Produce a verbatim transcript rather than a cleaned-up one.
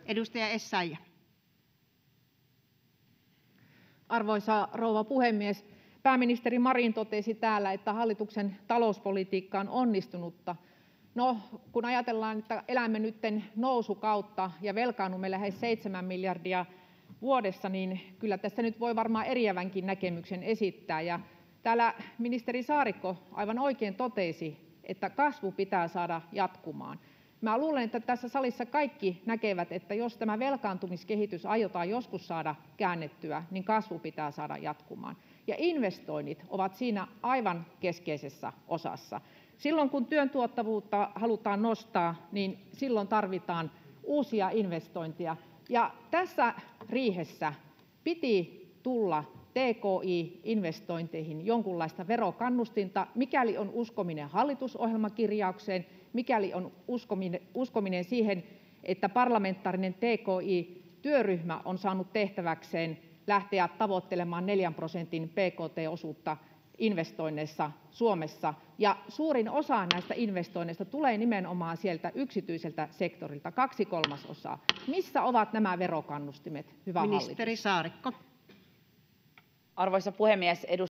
Edustaja Essayah. Arvoisa rouva puhemies! Pääministeri Marin totesi täällä, että hallituksen talouspolitiikka on onnistunutta. No, kun ajatellaan, että elämme nytten nousukautta ja velkaannumme lähes seitsemän miljardia vuodessa, niin kyllä tässä nyt voi varmaan eriävänkin näkemyksen esittää. Ja täällä ministeri Saarikko aivan oikein totesi, että kasvu pitää saada jatkumaan. Mä luulen, että tässä salissa kaikki näkevät, että jos tämä velkaantumiskehitys aiotaan joskus saada käännettyä, niin kasvu pitää saada jatkumaan. Ja investoinnit ovat siinä aivan keskeisessä osassa. Silloin kun työn tuottavuutta halutaan nostaa, niin silloin tarvitaan uusia investointeja. Ja tässä riihessä piti tulla T K I-investointeihin jonkunlaista verokannustinta, mikäli on uskominen hallitusohjelmakirjaukseen, mikäli on uskominen, uskominen siihen, että parlamentaarinen T K I-työryhmä on saanut tehtäväkseen lähteä tavoittelemaan neljän prosentin B K T-osuutta investoinneissa Suomessa. Ja suurin osa näistä investoinneista tulee nimenomaan sieltä yksityiseltä sektorilta, kaksi kolmasosaa. Missä ovat nämä verokannustimet, hyvä hallitus? Ministeri Saarikko. Arvoisa puhemies!